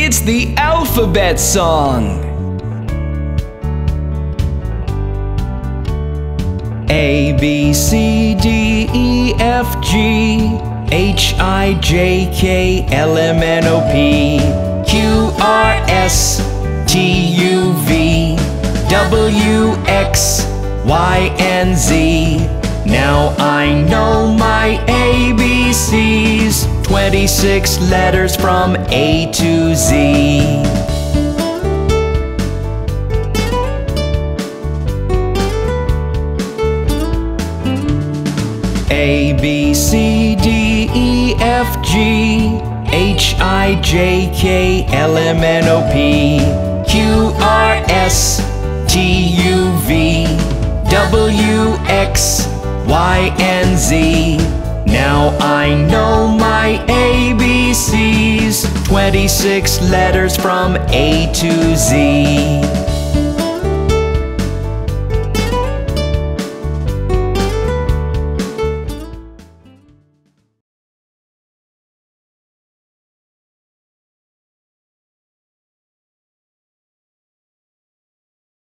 It's the alphabet song. A, B, C, D, E, F, G, H, I, J, K, L, M, N, O, P, Q, R, S, T, U, V, W, X, Y, and Z. Now I know my ABCs, 26 letters from A to Z. A, B, C, D, E, F, G, H, I, J, K, L, M, N, O, P, Q, R, S, T, U, V, W, X, Y, and Z. Now I know my ABCs, 26 letters from A to Z.